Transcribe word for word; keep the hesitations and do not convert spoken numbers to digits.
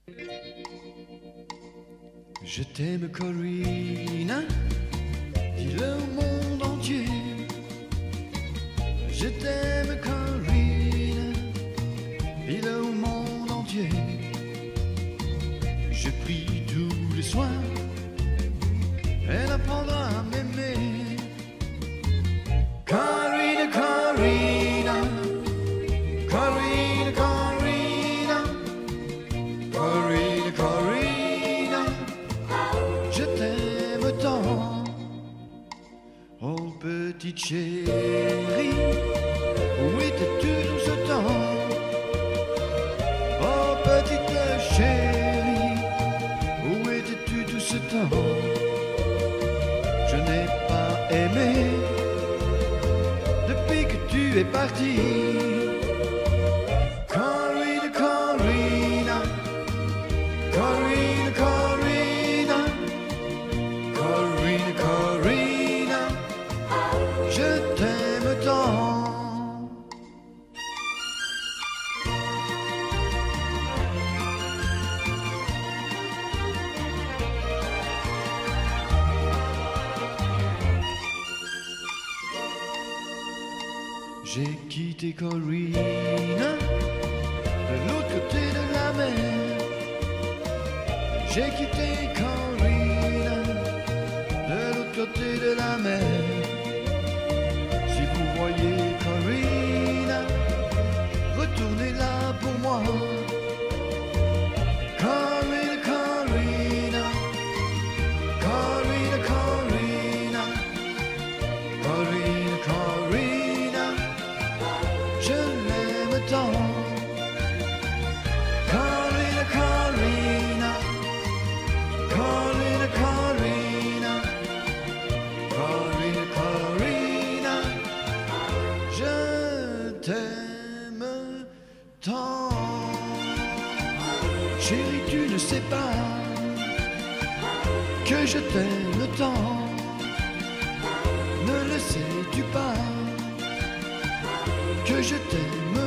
Je t'aime corrina, dis-le au monde entier. Je t'aime corrina, dis-le au monde entier. Je prie tous les soirs, elle apprendra à m'aimer. Corrina, corrina, corrina, corrina, corrina, corrina, je t'aime tant. Oh petite chérie, où étais-tu tout ce temps? Oh petite chérie, où étais-tu tout ce temps? Je n'ai pas aimé depuis que tu es parti. Corrina, corrina, corrina, corrina, corrina, corrina, je t'aime tant. J'ai quitté corrina de l'autre côté de la mer. J'ai quitté corrina de l'autre côté de la mer. Si vous voyez corrina, retournez là pour moi. Corrina, corrina, corrina, corrina, corrina, corrina, je l'aime tant. Corrina, corrina, corrina, corrina, corrina, corrina, je t'aime tant. Chérie, tu ne sais pas que je t'aime tant. Ne le sais-tu pas que je t'aime